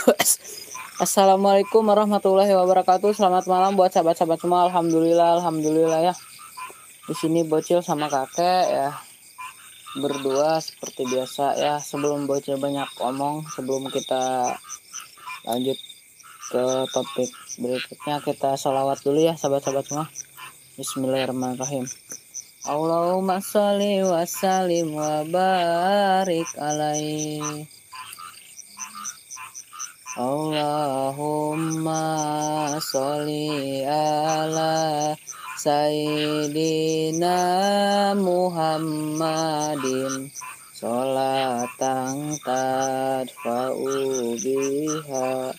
Assalamualaikum warahmatullahi wabarakatuh. Selamat malam buat sahabat-sahabat semua. Alhamdulillah ya. Di sini bocil sama kakek ya berdua seperti biasa ya. Sebelum bocil banyak omong, sebelum kita lanjut ke topik berikutnya, kita sholawat dulu ya sahabat-sahabat semua. Bismillahirrahmanirrahim. Allahumma sholli wa sallim wa barik alaihi. Allahumma sholli ala Sayyidina Muhammadin sholatan tadfa'u biha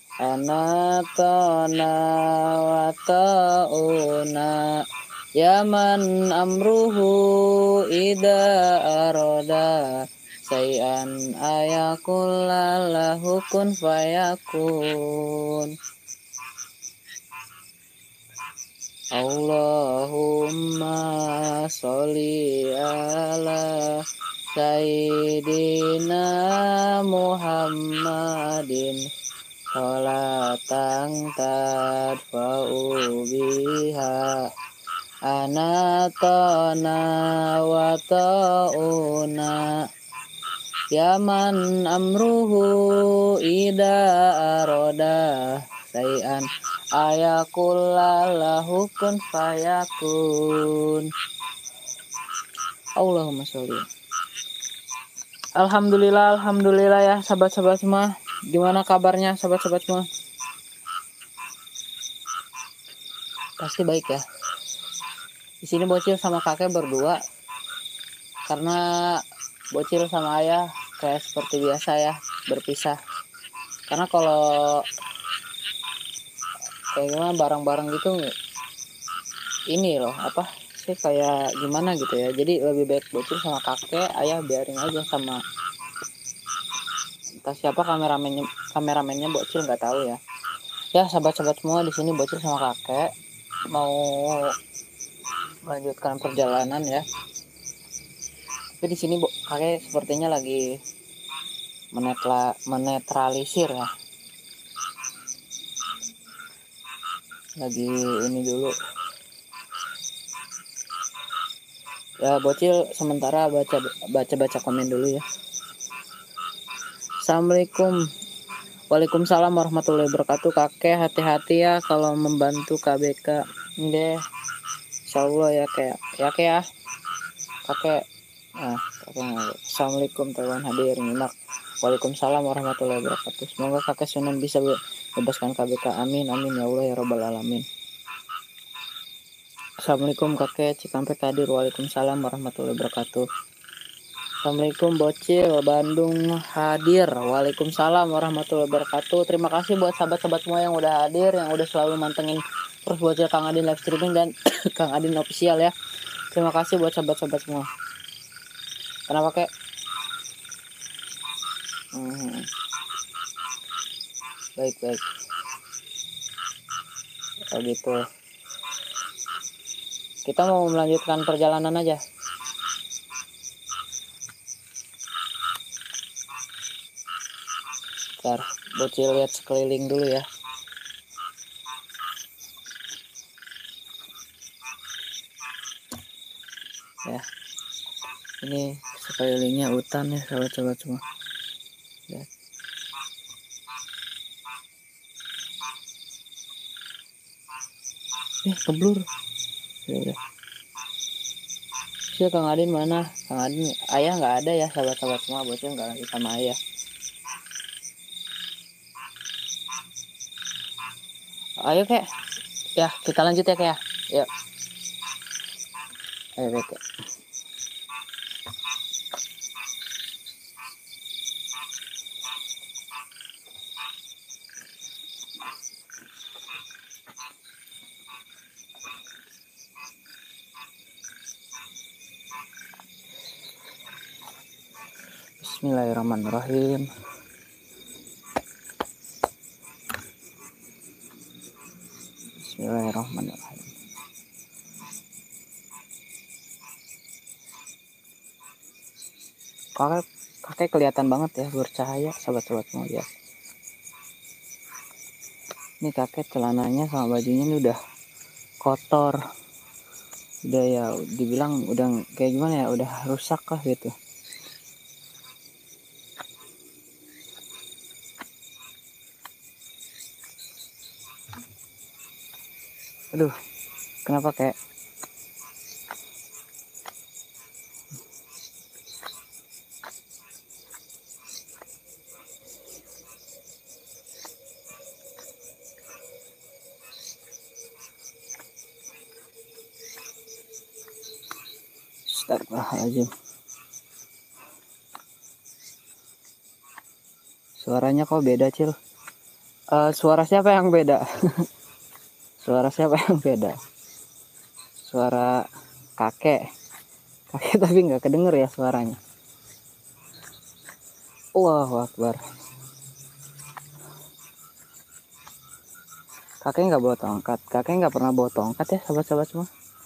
anatana wa ta'una yaman amruhu ida aroda sayan ayakulallahu kun fayakun. Allahumma sholli ala Sayyidina Muhammadin sholatan tadfa'u biha anatana wa ta'una yaman amruhu ida aroda sayan ayakulallahu kun fayakun. Allahumma sholli. Alhamdulillah ya sahabat-sahabat semua. Gimana kabarnya sahabat-sahabat semua? Pasti baik ya. Di sini bocil sama kakek berdua karena bocil sama ayah kayak seperti biasa ya berpisah. Karena kalau kayak gimana bareng-bareng gitu ini loh apa sih kayak gimana gitu ya. Jadi lebih baik bocil sama kakek, ayah biarin aja sama entah siapa kameramennya bocil nggak tahu ya. Ya sahabat-sahabat semua, di sini bocil sama kakek mau melanjutkan perjalanan ya. Tapi di sini kakek sepertinya lagi menetralisir ya. Lagi ini dulu. Ya bocil sementara baca komen dulu ya. Assalamualaikum. Waalaikumsalam warahmatullahi wabarakatuh. Kakek hati-hati ya kalau membantu KBK. Deh. Insyaallah ya kayak ya. Kakek. Nah, Assalamualaikum teman hadir nyimak. Waalaikumsalam warahmatullahi wabarakatuh. Semoga kakek Sunan bisa bebaskan KBK. Amin amin ya Allah ya rabbal alamin. Assalamualaikum kakek Cikampek hadir. Waalaikumsalam warahmatullahi wabarakatuh. Assalamualaikum bocil Bandung hadir. Waalaikumsalam warahmatullahi wabarakatuh. Terima kasih buat sahabat-sahabat semua yang udah hadir, yang udah selalu mantengin terus bocil Kang Adin live streaming dan Kang Adin official ya. Terima kasih buat sahabat-sahabat semua. Kenapa kek? Baik. Oh gitu. Kita mau melanjutkan perjalanan aja. Bentar, bocil lihat sekeliling dulu ya. Ya. Ini sekelilingnya hutan ya sahabat-sahabat semua. Ya. Keblur. Ya. Kang Adin mana? Kang Adin ayah nggak ada ya sahabat-sahabat semua, bocil nggak lagi sama ayah. Ayo kek, ya kita lanjut ya kek ya. Yuk. Ayo kek. Bismillahirrahmanirrahim. Bismillahirrahmanirrahim. Kakek kelihatan banget ya bercahaya sahabat-sahabat semua ya. Ini kakek celananya sama bajunya ini udah kotor, udah ya dibilang udah kayak gimana ya, udah rusak lah gitu. Aduh, kenapa kayak Astagfirullahaladzim. Suaranya kok beda, Cil? Suara siapa yang beda? Suara siapa yang beda? Suara kakek. Kakek tapi nggak kedenger ya suaranya. Allahu Akbar. Kakek nggak bawa tongkat. Kakek nggak pernah bawa tongkat ya, sahabat-sahabat semua.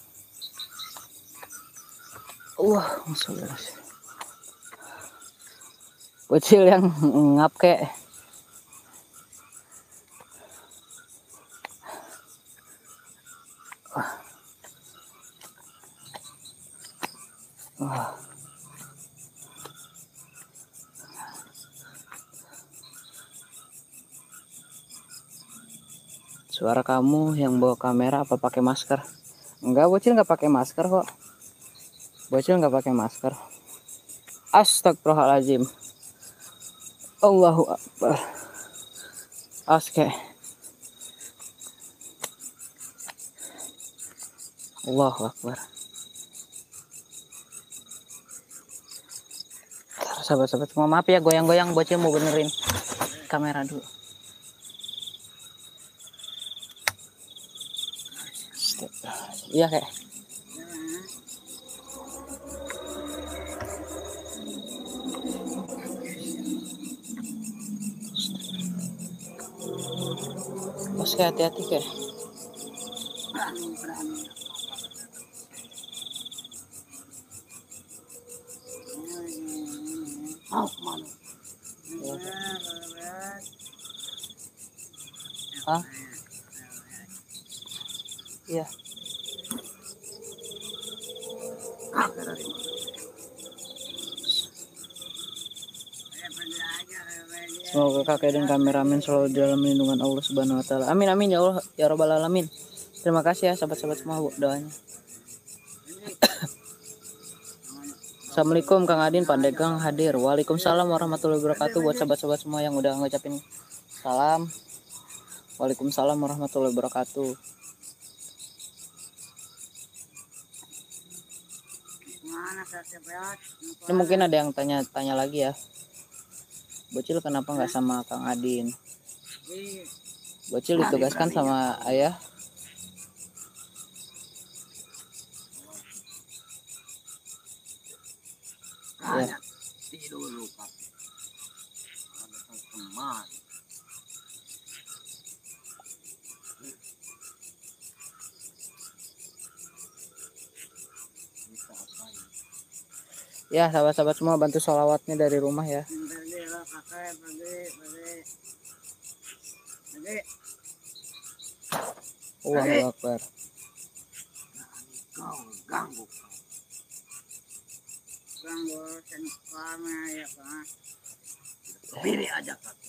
Masya. Bocil yang ngap kek. Suara kamu yang bawa kamera apa pakai masker? Enggak, bocil nggak pakai masker kok. Bocil nggak pakai masker. Astagfirullahaladzim. Allahu Akbar. Aske. Allahu Akbar. Sahabat-sahabat semua, maaf ya goyang-goyang, bocil mau benerin kamera dulu. Iya kek. Bos kek, hati-hati kek. Hah? Iya. Semoga kakek dan kameramen selalu dalam lindungan Allah Subhanahu wa taala. Amin amin ya Allah ya rabbal alamin. Terima kasih ya sahabat-sahabat semua doanya. Assalamualaikum Kang Adin, Pandeglang hadir. Waalaikumsalam warahmatullahi wabarakatuh buat sahabat-sahabat semua yang udah ngucapin salam. Waalaikumsalam warahmatullahi wabarakatuh. Ini mungkin ada yang tanya lagi ya. Bocil kenapa nggak sama Kang Adin? Bocil ditugaskan sama ayah. Ya. Ya sahabat-sahabat semua bantu sholawatnya dari rumah ya. Allahu Akbar. Pilih aja kakek.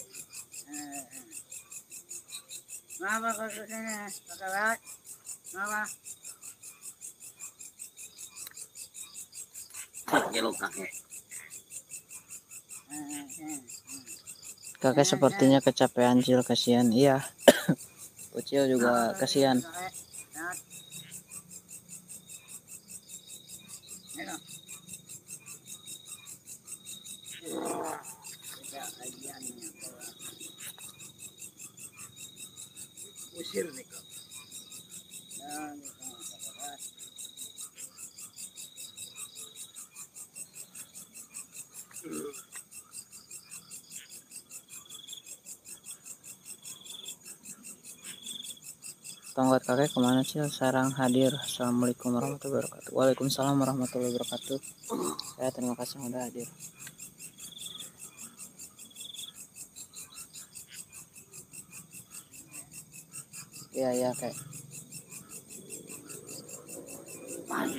Kenapa kau kesini? Kakek, kenapa? Kakek lo kakek. Kakek sepertinya kecapean, Cil, kasihan. Iya. Bocil juga kasihan. Usir nih kau. Tongkat kakek kemana sih? Sarang hadir. Assalamualaikum warahmatullahi wabarakatuh. Waalaikumsalam warahmatullahi wabarakatuh. Ya terima kasih sudah hadir. Iya kayak Mari.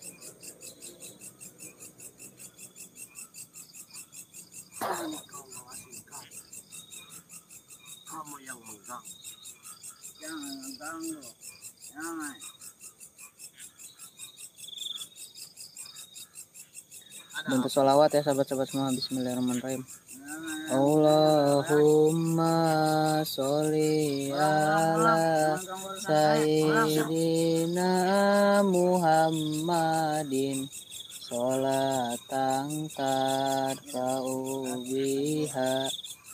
Jangan kau menghasilkan. Kamu yang mengganggu. Jangan mengganggu. Jangan. bantu sholawat ya sahabat-sahabat semua. Bismillahirrahmanirrahim. Allahumma sholli ala sayyidina Muhammadin sholatan tarfa'u biha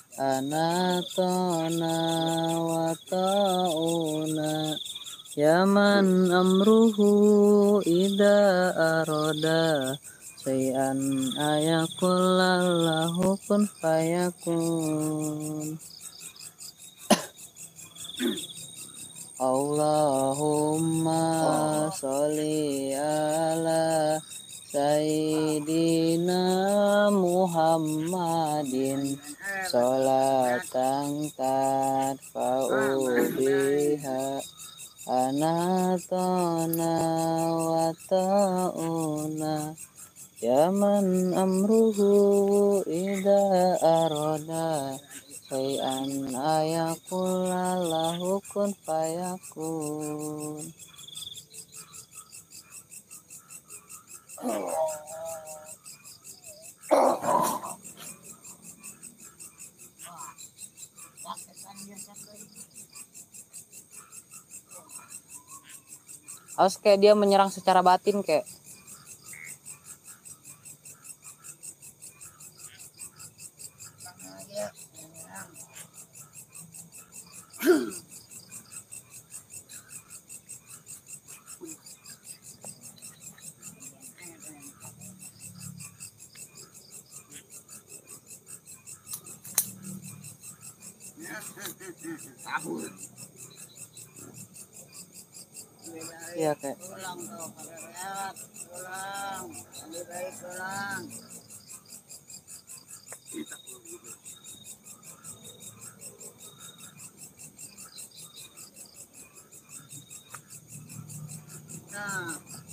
anatona wa ta'una yaman amruhu ida aroda sayan ayakullahu kun fayakun. Allahumma sholli ala sayyidina Muhammadin sholatan tarfa'u biha anatona wa ta'una yaman amruhu ida aroda sayan ayakullahu kun fayakun. Harus kayak dia menyerang secara batin kayak Kabur. iya kayak Pulang kau Pak. Pulang. Lebih baik pulang. Kita pulang. Nah.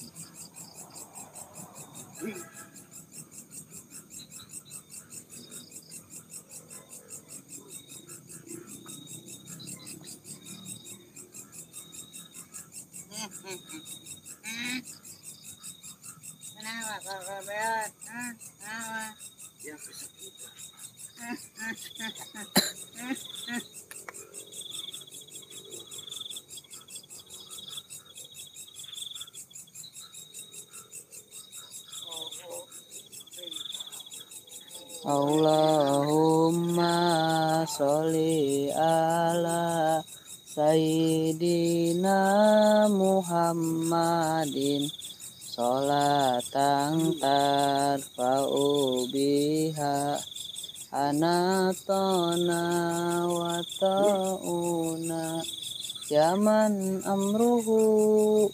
Kenapa kau berat? Kenapa? Yang kesakitan. Allahumma sholli ala sayyidina Muhammadin sholatan tarfa'u biha anatona wa ta'una yaman amruhu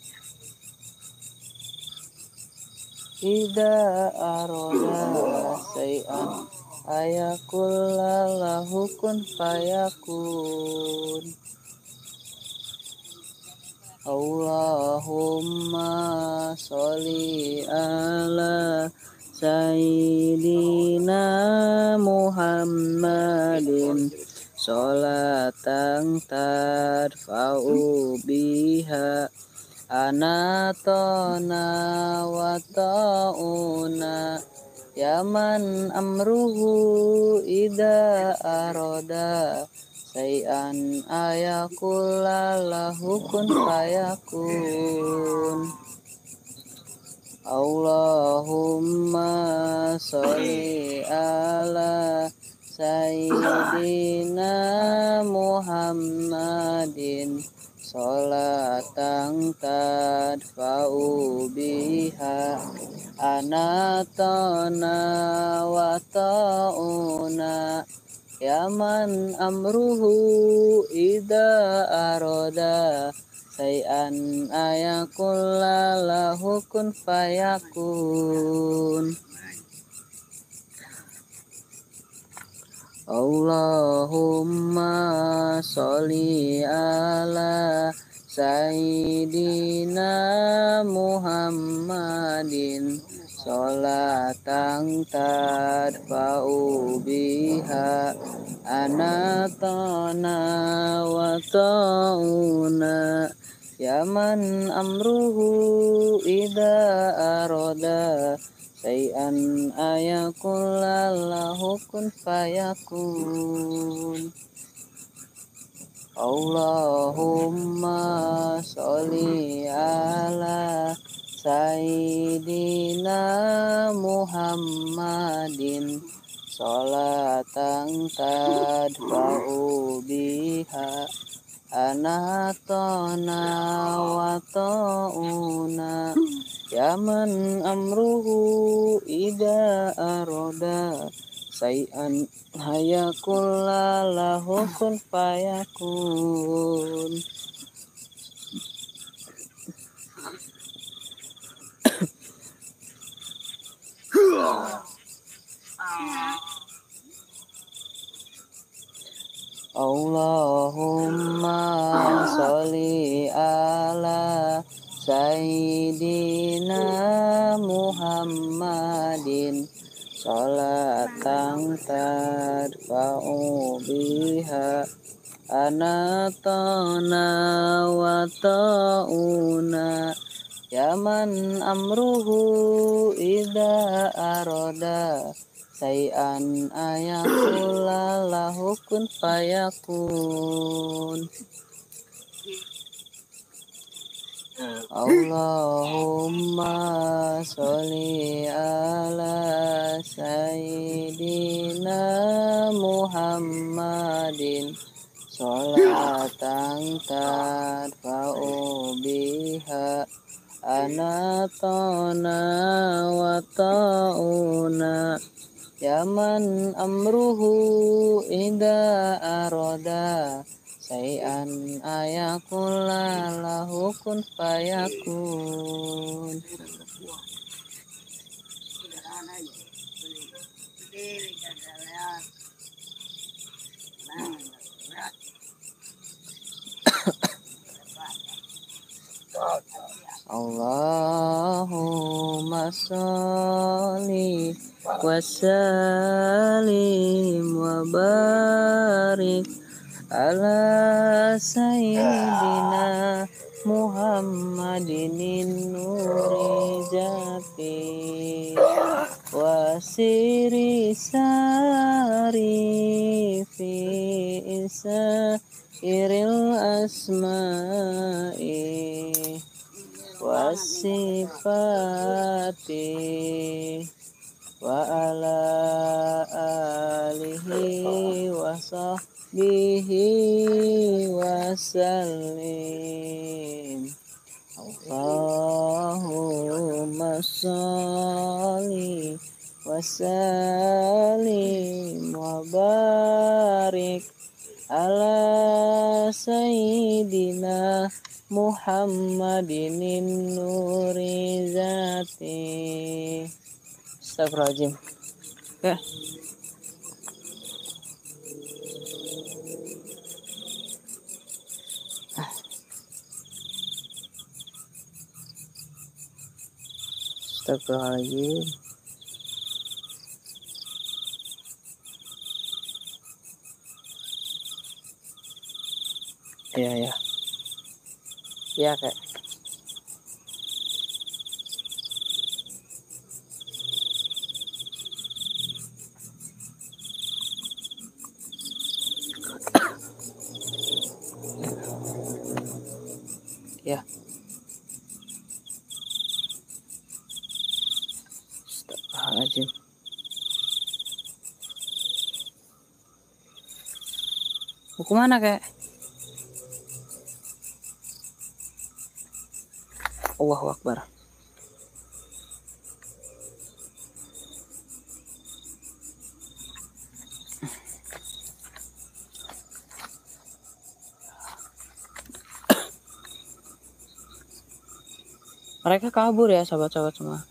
ida aroda sayan ayakullahu kun fayakun. Allahumma sholli ala sayyidina Muhammadin sholatan tarfa'u biha anatona wa ta'una yaman amruhu ida aroda sayan ayakullahu kun fayakun. Allahumma sholli ala sayyidina Muhammadin sholatan tadfa'u biha anatona wa ta'una yaman amruhu ida aroda sayan ayakullahu kun fayakun. Allahumma sholli ala Sayyidina Muhammadin sholatan tadfa'u biha anatana wa ta'una ya man amruhu ida aroda say'an ayakul lallahu kun fayakun. Allahumma sholli ala Sayyidina Muhammadin sholatan tadfa'u biha anatona wa ta'una ya man amruhu ida aroda say'an hayakul lahu kun fayakun. Allahumma sholli ala Sayyidina Muhammadin sholatan tadfa'u biha anatana wa ta'una ya man amruhu ida aroda say'an ayakul lahu kun fayakun. Allahumma sholli ala Sayyidina Muhammadin sholatan tadfa'u biha anatona wa ta'una ya man amruhu ida aroda say'an ayakul lahu kun fayakun. Allahumma sholli wa sallim wa barik ala Sayyidina Muhammadin nuri jati wa siri sari fi isa iril asma'i wa sifati wa ala alihi wa sahbihi wa sallim. Allahumma sholli wa sallim wa barik ala Sayyidina Muhammadin nuri zati. Astagfirullahaladzim. Ya. Astagfirullahaladzim. Ya. Ya, Kak. Ya. Astagfirullahaladzim. Mau kemana, Kak? Allahu Akbar. Mereka kabur ya sahabat-sahabat semua.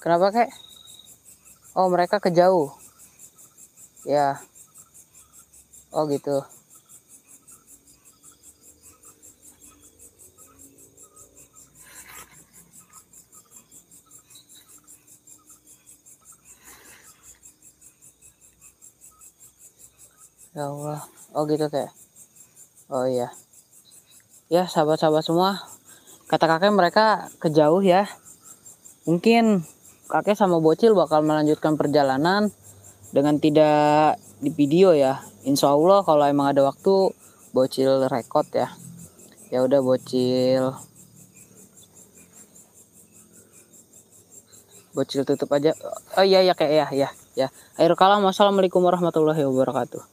Kenapa kek? Oh mereka kejauh. Ya. Oh gitu. Ya Allah. Oh gitu kek. Oh iya. Ya sahabat-sahabat semua. Kata kakek mereka kejauh ya. Mungkin kakek sama bocil bakal melanjutkan perjalanan dengan tidak di video ya. Insya Allah kalau emang ada waktu bocil rekod ya. Ya udah bocil tutup aja. Oh iya ya kayak ya. Akhir kalam, wassalamualaikum warahmatullahi wabarakatuh.